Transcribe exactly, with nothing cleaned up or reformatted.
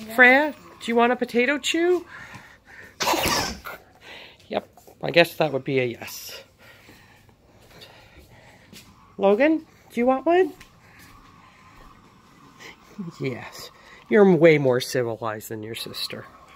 Yeah. Freya, do you want a potato chew? Yep, I guess that would be a yes. Logan, do you want one? Yes. You're way more civilized than your sister.